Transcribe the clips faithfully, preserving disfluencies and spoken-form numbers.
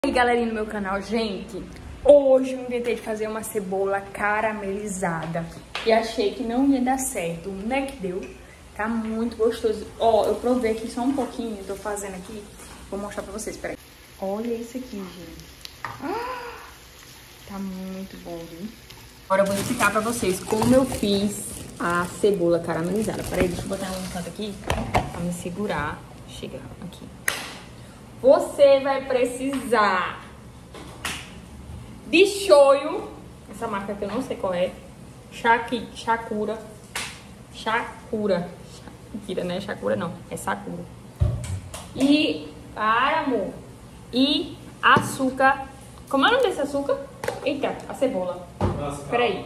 E aí, galerinha do meu canal, gente, hoje eu inventei de fazer uma cebola caramelizada e achei que não ia dar certo, não é que deu? Tá muito gostoso. Ó, eu provei aqui só um pouquinho, tô fazendo aqui, vou mostrar pra vocês, peraí. Olha isso aqui, gente. Ah, tá muito bom, viu? Agora eu vou explicar pra vocês como eu fiz a cebola caramelizada. Peraí, deixa eu botar ela no canto aqui pra me segurar. Chega aqui. Você vai precisar de shoyu, essa marca que eu não sei qual é, Shaki, Shakura, Shakura, mentira, não é Shakura não, é Sakura. E, para amor, e açúcar, como é o nome desse açúcar? Eita, a cebola, Nossa, peraí.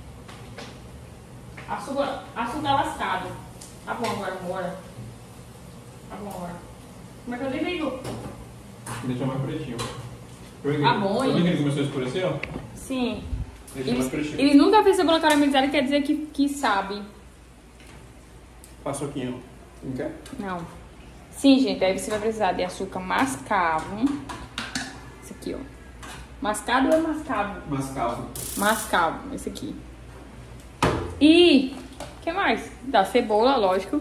Açúcar, açúcar lascado. Tá bom agora, bora. Tá bom agora. Como é que eu desligo? Deixa mais pretinho. Tá bom, Sabe que ele começou a escurecer, ó? Sim. Deixa Eles, mais pretinho. eles nunca fez cebola caramelizada, quer dizer que, que sabe. Paçoquinho. Não quer? Não. Sim, gente, aí você vai precisar de açúcar mascavo. Esse aqui, ó. Mascado ou é mascavo? Mascavo. Mascavo, esse aqui. E, o que mais? Da cebola, lógico.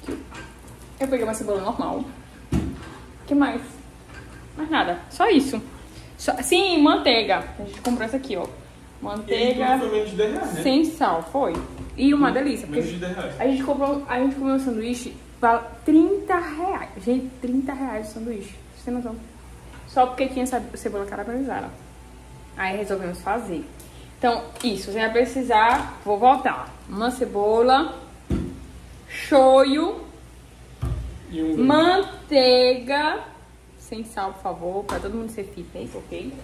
Eu peguei uma cebola normal. O que mais? Mais nada, só isso. Só, sim, manteiga. A gente comprou essa aqui, ó. Manteiga. E foi menos de dez reais, né? Sem sal, foi. E uma delícia. Menos de dez reais. A gente comprou, a gente comeu um sanduíche, vale trinta reais. Gente, trinta reais o sanduíche. Você tem noção? Só porque tinha essa cebola caramelizada. Aí resolvemos fazer. Então, isso, você vai precisar, vou voltar. Uma cebola, shoyu, E um manteiga, sem sal, por favor, para todo mundo ser fitness, ok?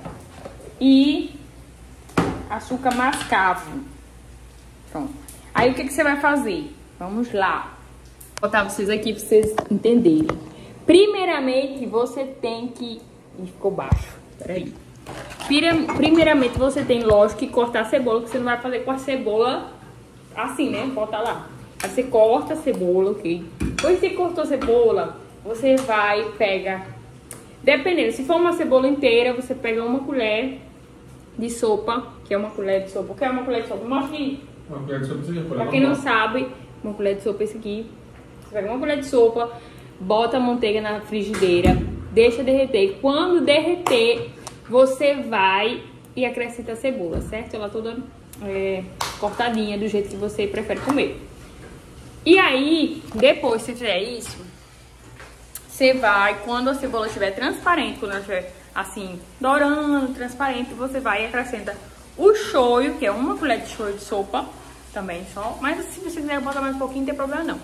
E açúcar mascavo. Pronto. Aí o que, que você vai fazer? Vamos lá. Vou botar vocês aqui para vocês entenderem. Primeiramente, você tem que... Ih, ficou baixo. Peraí. Primeiramente, você tem, lógico, que cortar a cebola, que você não vai fazer com a cebola assim, né? Bota lá. Aí você corta a cebola, ok? Depois que você cortou a cebola, você vai, pega... Dependendo, se for uma cebola inteira, você pega uma colher de sopa, que é uma colher de sopa. O que é uma colher de sopa? Mostra aí. Uma colher de sopa, você Pra quem não sabe, uma colher de sopa é esse aqui. Você pega uma colher de sopa, bota a manteiga na frigideira, deixa derreter. Quando derreter, você vai e acrescenta a cebola, certo? Ela toda é, cortadinha, do jeito que você prefere comer. E aí, depois que você fizer isso, você vai, quando a cebola estiver transparente, quando ela estiver assim, dourando, transparente, você vai e acrescenta o shoyu, que é uma colher de shoyu de sopa, também só. Mas se você quiser botar mais um pouquinho, não tem problema não.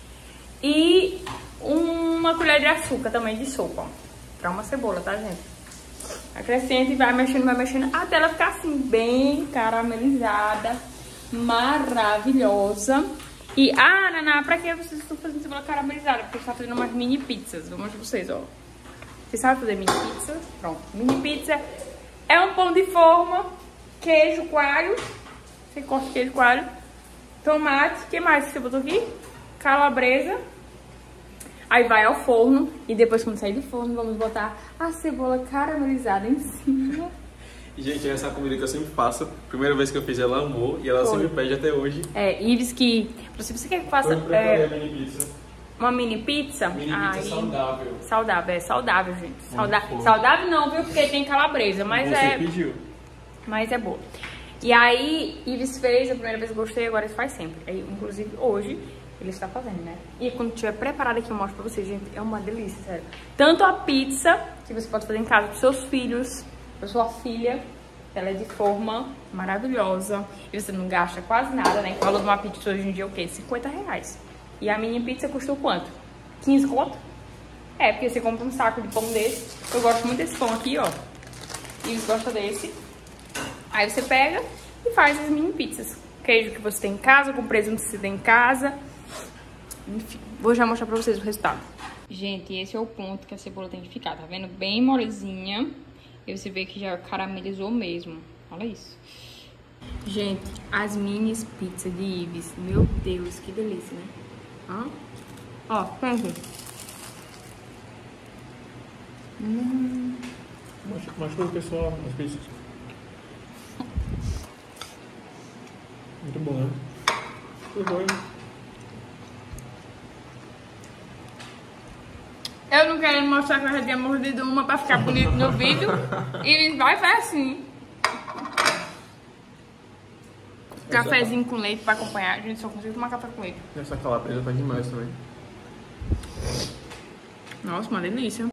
E uma colher de açúcar também de sopa, pra uma cebola, tá, gente? Acrescenta e vai mexendo, vai mexendo, até ela ficar assim, bem caramelizada, maravilhosa. E, ah, Naná, pra que vocês estão fazendo cebola caramelizada? Porque você está fazendo umas mini pizzas. Vou mostrar pra vocês, ó. Vocês sabem fazer mini pizza? Pronto. Mini pizza é um pão de forma, queijo, coalho. Você corta queijo, coalho, tomate. O que mais que você botou aqui? Calabresa. Aí vai ao forno. E depois, quando sair do forno, vamos botar a cebola caramelizada em cima. Gente, essa comida que eu sempre faço, primeira vez que eu fiz, ela amou e ela Foi. sempre pede até hoje. É, Ives que... Se você quer que faça Hoje eu preparei é, a mini pizza. uma mini pizza... Mini pizza aí, saudável. Saudável, é saudável, gente. Sauda Muito saudável não, viu? Porque tem calabresa, mas Você é... pediu. Mas é boa. E aí, Ives fez, a primeira vez que eu gostei, agora ele faz sempre. Aí, inclusive, hoje, ele está fazendo, né? E quando estiver preparado aqui, eu mostro pra vocês, gente. É uma delícia, sério. Tanto a pizza, que você pode fazer em casa pros seus filhos, pra sua filha. Ela é de forma maravilhosa. E você não gasta quase nada, né? O valor de uma pizza hoje em dia é o quê? cinquenta reais. E a mini pizza custou quanto? quinze conto? É, porque você compra um saco de pão desse. Eu gosto muito desse pão aqui, ó. E eles gostam desse. Aí você pega e faz as mini pizzas. Queijo que você tem em casa, com presunto que você tem em casa. Enfim, vou já mostrar pra vocês o resultado. Gente, esse é o ponto que a cebola tem que ficar, tá vendo? Bem molezinha. E você vê que já caramelizou mesmo. Olha isso. Gente, as minis pizzas de Ives. Meu Deus, que delícia, né? Ó, ó, pensa. Hum. Mostra o pessoal as pizzas. Muito bom, né? Muito bom, hein? Eu não quero mostrar que eu já tinha mordido uma pra ficar bonito no vídeo. E vai ser assim. Cafezinho com leite pra acompanhar. A gente só consigo tomar café com leite. Essa calabresa tá demais também. Nossa, uma delícia.